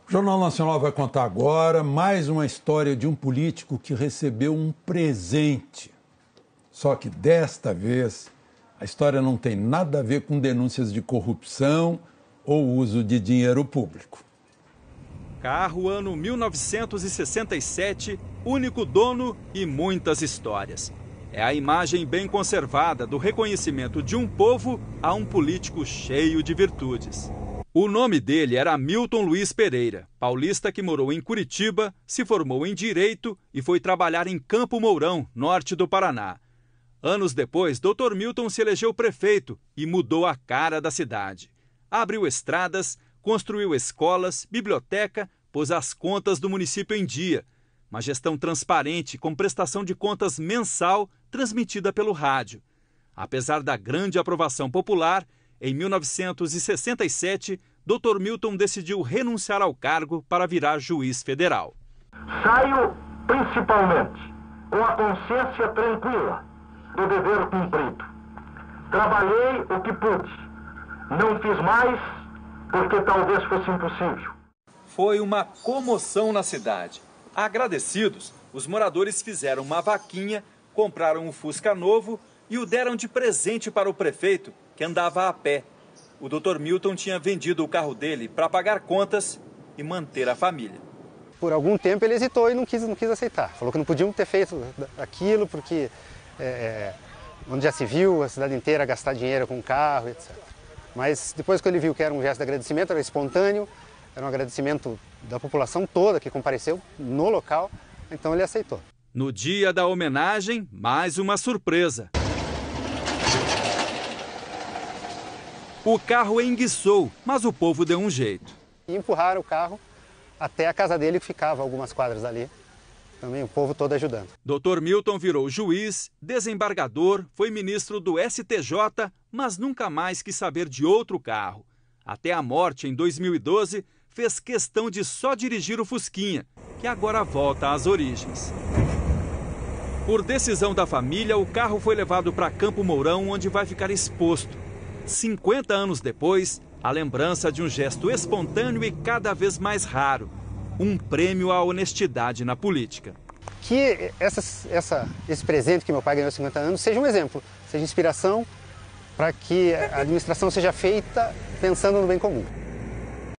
O Jornal Nacional vai contar agora mais uma história de um político que recebeu um presente. Só que desta vez a história não tem nada a ver com denúncias de corrupção ou uso de dinheiro público. Carro ano 1967, único dono e muitas histórias. É a imagem bem conservada do reconhecimento de um povo a um político cheio de virtudes. O nome dele era Hamilton Luiz Pereira, paulista que morou em Curitiba, se formou em Direito e foi trabalhar em Campo Mourão, norte do Paraná. Anos depois, Dr. Milton se elegeu prefeito e mudou a cara da cidade. Abriu estradas, construiu escolas, biblioteca, pôs as contas do município em dia. Uma gestão transparente com prestação de contas mensal transmitida pelo rádio. Apesar da grande aprovação popular, em 1967, Dr. Milton decidiu renunciar ao cargo para virar juiz federal. Saio principalmente com a consciência tranquila do dever cumprido. Trabalhei o que pude. Não fiz mais porque talvez fosse impossível. Foi uma comoção na cidade. Agradecidos, os moradores fizeram uma vaquinha, compraram um Fusca novo e o deram de presente para o prefeito, que andava a pé. O Dr. Milton tinha vendido o carro dele para pagar contas e manter a família. Por algum tempo ele hesitou e não quis aceitar. Falou que não podiam ter feito aquilo porque onde já se viu a cidade inteira gastar dinheiro com carro, etc. Mas depois que ele viu que era um gesto de agradecimento, era espontâneo, era um agradecimento da população toda que compareceu no local, então ele aceitou. No dia da homenagem, mais uma surpresa. O carro enguiçou, mas o povo deu um jeito. E empurraram o carro até a casa dele, que ficava algumas quadras dali. Também o povo todo ajudando. Dr. Milton virou juiz, desembargador, foi ministro do STJ, mas nunca mais quis saber de outro carro. Até a morte, em 2012, fez questão de só dirigir o Fusquinha, que agora volta às origens. Por decisão da família, o carro foi levado para Campo Mourão, onde vai ficar exposto. 50 anos depois, a lembrança de um gesto espontâneo e cada vez mais raro. Um prêmio à honestidade na política. Que esse presente que meu pai ganhou aos 50 anos seja um exemplo, seja inspiração para que a administração seja feita pensando no bem comum.